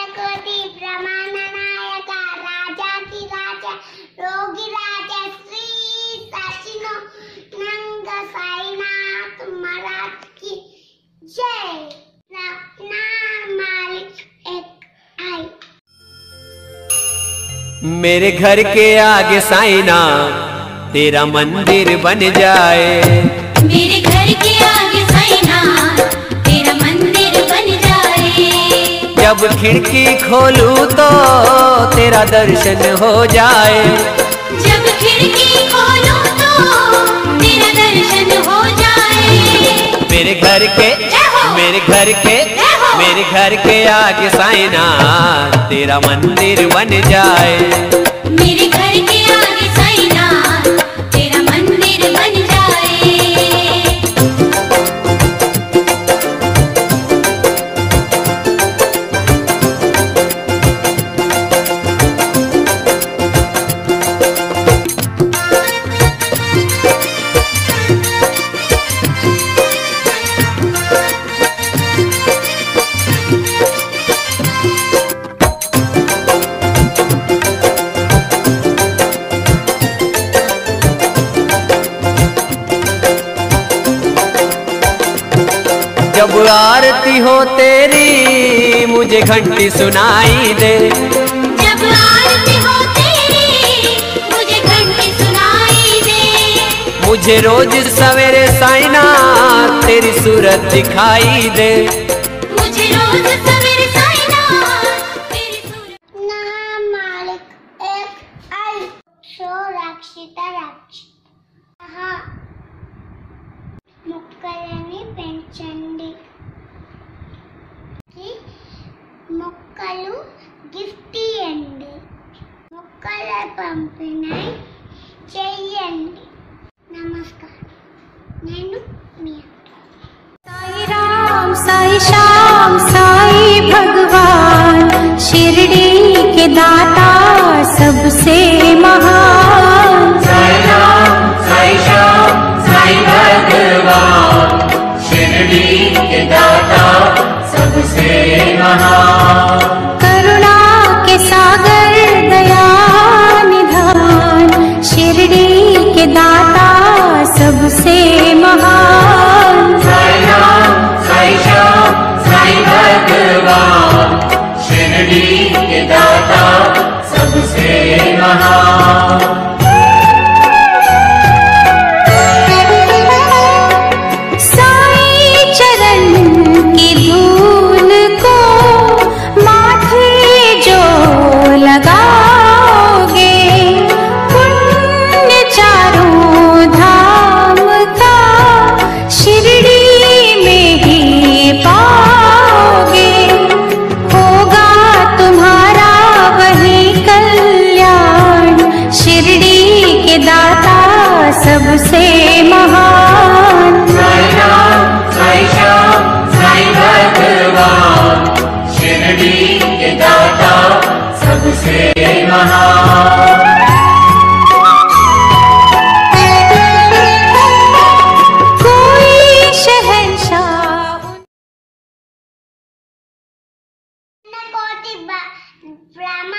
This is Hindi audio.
कोटि ब्रह्मांड नायक राजा की राजा रोगी राजा श्री सचिनो नंग साईनाथ महाराज की जय। अपना मालिक एक आई। मेरे घर के आगे साईना तेरा मंदिर बन जाए। मेरे घर के आगे साईना तेरा मंदिर बन जाए। जब खिड़की खोलूं तो तेरा दर्शन हो जाए। जब खिड़की खोलूं तो तेरा दर्शन हो जाए। मेरे घर के आगे साईना तेरा मंदिर बन जाए। मेरे घर के आगे साईना तेरा मंदिर बन जाए। जब आरती हो तेरी मुझे घंटी सुनाई दे। जब आरती हो तेरी मुझे घंटी सुनाई दे। मुझे रोज सवेरे साईना तेरी सूरत दिखाई दे। मुझे रोज सवेरे साईना तेरी सूरत। ना मालिक एक आई। शो रक्षिता रक्षिता మొక్కలని పెంచండి। మొక్కలు గిఫ్ట్ ఇవ్వండి। మొక్కల పంపిణీ చెయ్యండి। నమస్కారం, నేను మీ साई राम साई श्याम साई भगवान शिरडी के दाता सबसे महान। साई राम साई श्याम साई भगवान शिरडी के दाता सबसे महान। करुणा के सागर दया निधान शिरडी के दाता सबसे महान। साई राम साई श्याम साई भगवान शिरडी के दाता सबसे महान। साई चरण की धूल को माथे जो लगाओगे पुण्य चारों धाम का शिरडी में ही पाओगे। होगा तुम्हारा वही कल्याण शिरडी के दाता सबसे महान। साई राम साई श्याम साई भगवान शिरडी के दाता सबसे महान। कोई शहंशाह कोटि ब्रह्मांड